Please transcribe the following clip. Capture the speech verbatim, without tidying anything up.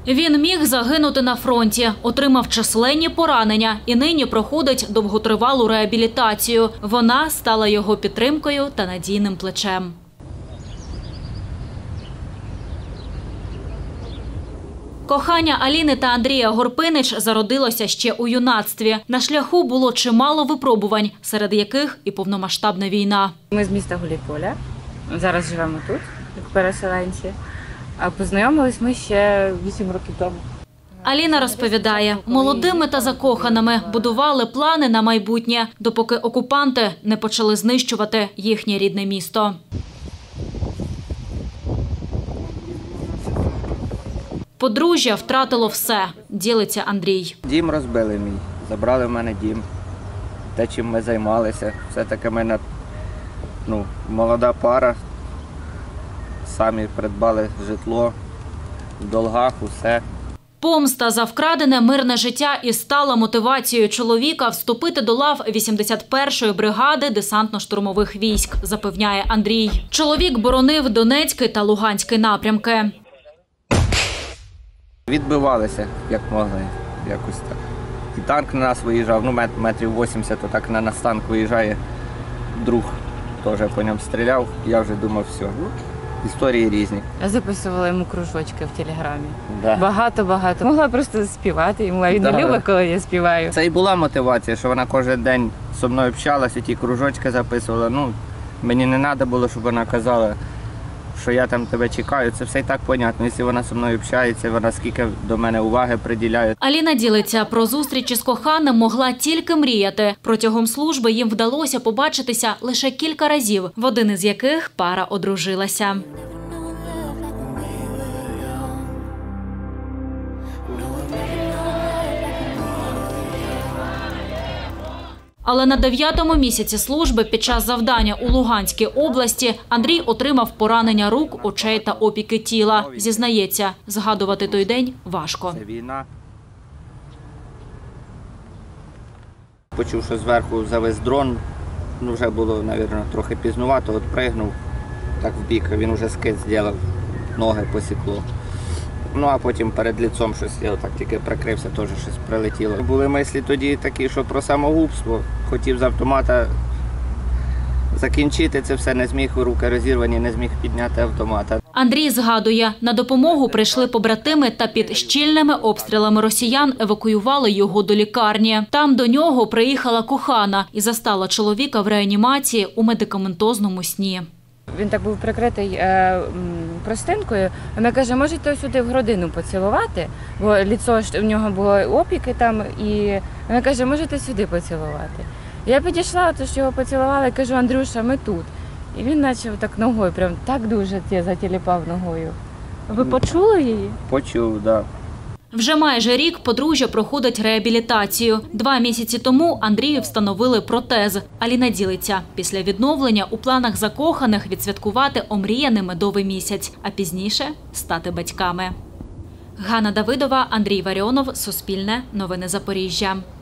Він міг загинути на фронті, отримав численні поранення і нині проходить довготривалу реабілітацію. Вона стала його підтримкою та надійним плечем. Кохання Аліни та Андрія Горпинич зародилося ще у юнацтві. На шляху було чимало випробувань, серед яких і повномасштабна війна. Ми з міста Гуляйполя, зараз живемо тут, як переселенці, а познайомились ми ще вісім років тому. Аліна розповідає, молодими та закоханими будували плани на майбутнє, допоки окупанти не почали знищувати їхнє рідне місто. Подружжя втратило все, ділиться Андрій. Дім розбили мій, забрали в мене дім, те, чим ми займалися. Все-таки ми ну, молода пара, самі придбали житло, в долгах, усе. Помста за вкрадене мирне життя і стала мотивацією чоловіка вступити до лав вісімдесят першої бригади десантно-штурмових військ, запевняє Андрій. Чоловік боронив Донецький та Луганський напрямки. Відбивалися, як могли, якось так. І танк на нас виїжджав, ну метрів вісімдесят, то так на нас танк виїжджає. Друг теж по ньому стріляв, я вже думав, все. Історії різні. Я записувала йому кружочки в телеграмі. Да. Багато-багато. Могла просто співати йому, а він Да. не любить, коли я співаю. Це і була мотивація, що вона кожен день зі мною общалася, ті кружочки записувала. Ну, мені не треба було, щоб вона казала, що я там тебе чекаю. Це все і так понятно. Якщо вона зі мною общається, вона скільки до мене уваги приділяє. Аліна ділиться, про зустрічі з коханим могла тільки мріяти. Протягом служби їм вдалося побачитися лише кілька разів, в один із яких пара одружилася. Але на дев'ятому місяці служби під час завдання у Луганській області Андрій отримав поранення рук, очей та опіки тіла. Зізнається, згадувати той день важко. Це війна. Почув, що зверху завис дрон, ну вже було, мабуть, трохи пізнувато, от пригнув так в бік, він вже скид зробив, ноги посікло. Ну, а потім перед лицом щось, я так тільки прикрився, теж щось прилетіло. Були мислі тоді такі, що про самогубство. Хотів з автомата закінчити це все, не зміг, руки розірвані, не зміг підняти автомата. Андрій згадує, на допомогу прийшли побратими та під щільними обстрілами росіян евакуювали його до лікарні. Там до нього приїхала кохана і застала чоловіка в реанімації у медикаментозному сні. Він так був прикритий е, простинкою. Вона каже, можете сюди в грудину поцілувати, бо лицо в нього було опіки там, і вона каже, можете сюди поцілувати. Я підійшла, тож його поцілувала і кажу, Андрюша, ми тут. І він почав так ногою, прям так дуже зателіпав ногою. Ви почули її? Почув, так. Да. Вже майже рік подружжя проходить реабілітацію. Два місяці тому Андрію встановили протез. Аліна ділиться, після відновлення у планах закоханих відсвяткувати омріяний медовий місяць, а пізніше – стати батьками. Ганна Давидова, Андрій Варіонов, Суспільне, Новини Запоріжжя.